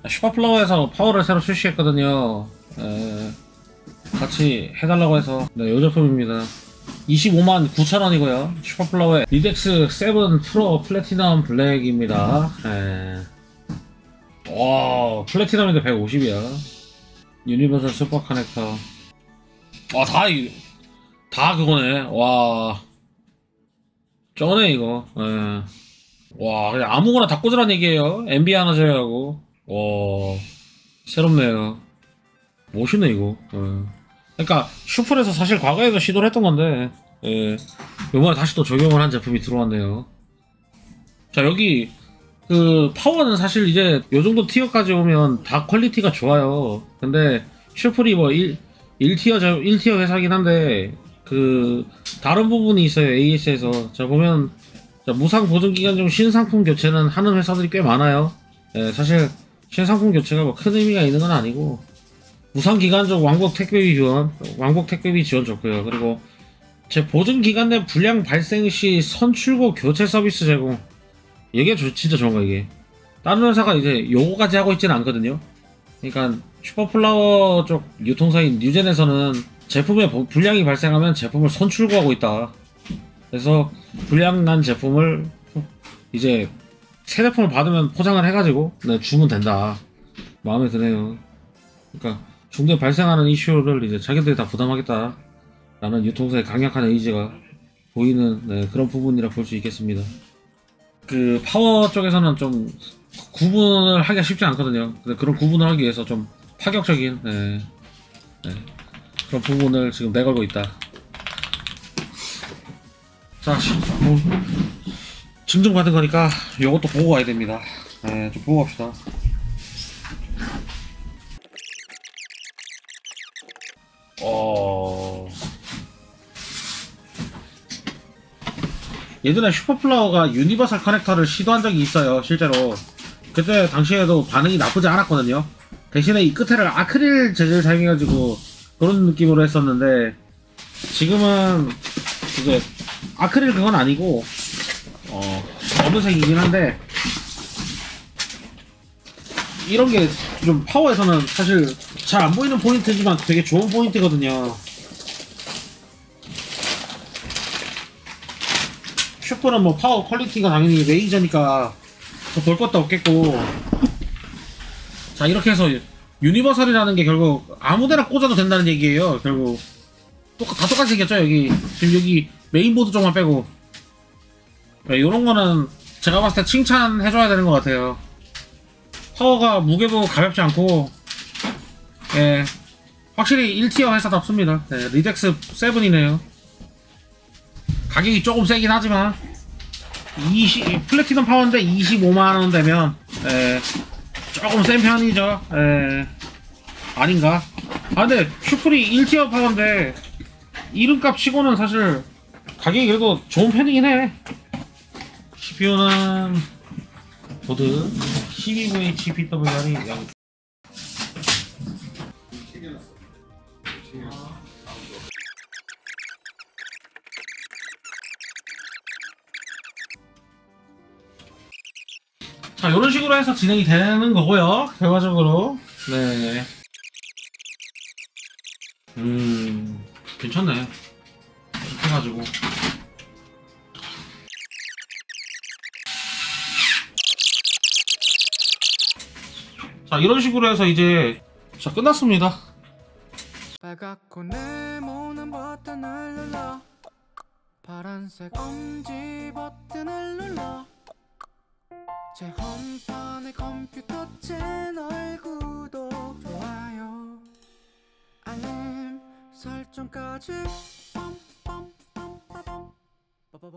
슈퍼플라워에서 파워를 새로 출시했거든요. 같이 해달라고 해서 네, 요 제품입니다. 25만 9천원이고요 슈퍼플라워의 리덱스 7 프로 플래티넘 블랙입니다. 와, 플래티넘인데 150이야. 유니버설 슈퍼 커넥터. 와, 다 그거네. 와, 쩌네 이거. 와, 그냥 아무거나 다 꽂으란 얘기예요. MB 하나 제외하고. 와, 새롭네요. 멋있네 이거. 그러니까 슈퍼에서 사실 과거에도 시도를 했던 건데, 요번에 다시 또 적용을 한 제품이 들어왔네요. 자, 여기 그 파워는 사실 이제 요정도 티어까지 오면 다 퀄리티가 좋아요. 근데 슈플이 뭐 1티어 회사긴 한데 그 다른 부분이 있어요. AS에서 자 보면, 자, 무상 보증 기간 중 신상품 교체는 하는 회사들이 꽤 많아요. 사실 신상품 교체가 뭐 큰 의미가 있는 건 아니고, 무상 기간적 왕복 택배비 지원 좋고요. 그리고 제 보증 기간 내 불량 발생 시 선출고 교체 서비스 제공. 이게 진짜 좋은 거. 이게 다른 회사가 이제 요거까지 하고 있지는 않거든요. 그러니까 슈퍼플라워 쪽 유통사인 뉴젠에서는 제품에 불량이 발생하면 제품을 선출고하고 있다. 그래서 불량 난 제품을 이제 새 제품을 받으면 포장을 해가지고 주면 된다. 마음에 드네요. 그러니까 중도에 발생하는 이슈를 이제 자기들이 다 부담하겠다 라는 유통사의 강력한 의지가 보이는 그런 부분이라 볼 수 있겠습니다. 그 파워 쪽에서는 좀 구분을 하기가 쉽지 않거든요. 근데 그런 구분을 하기 위해서 좀 파격적인 그런 부분을 지금 내걸고 있다. 자, 뭐, 증정받은 거니까 요것도 보고 가야 됩니다. 좀 보고 갑시다. 예전에 슈퍼플라워가 유니버설 커넥터를 시도한 적이 있어요. 실제로 그때 당시에도 반응이 나쁘지 않았거든요. 대신에 이 끝에를 아크릴 재질을 사용해가지고 그런 느낌으로 했었는데, 지금은 이제 아크릴 그건 아니고 검은색이긴 한데, 이런게 좀 파워에서는 사실 잘 안 보이는 포인트지만 되게 좋은 포인트거든요. 슈퍼는 뭐 파워 퀄리티가 당연히 레이저니까 볼 것도 없겠고, 자, 이렇게 해서 유니버설이라는 게 결국 아무데나 꽂아도 된다는 얘기예요. 결국 다 똑같이 생겼죠. 여기 지금 여기 메인보드 쪽만 빼고. 요런 거는 제가 봤을 때 칭찬해줘야 되는 것 같아요. 파워가 무게도 가볍지 않고, 확실히 1티어 회사답습니다. 리덱스 7이네요 가격이 조금 세긴 하지만 플래티넘 파워인데 25만원 되면 조금 센 편이죠. 아닌가? 근데 슈플이 1티어 파워인데 이름값 치고는 사실 가격이 그래도 좋은 편이긴 해. CPU는 보드 12VH PWR이 자, 이런 식으로 해서 진행이 되는 거고요. 결과적으로 네, 괜찮네. 이렇게 해가지고 자, 이런 식으로 해서 이제 자, 끝났습니다. 빨갛고 네모난 버튼을 눌러, 파란색 엄지 버튼을 눌러, 제 홈판의 컴퓨터 채널 구독, 좋아요, 알림 설정까지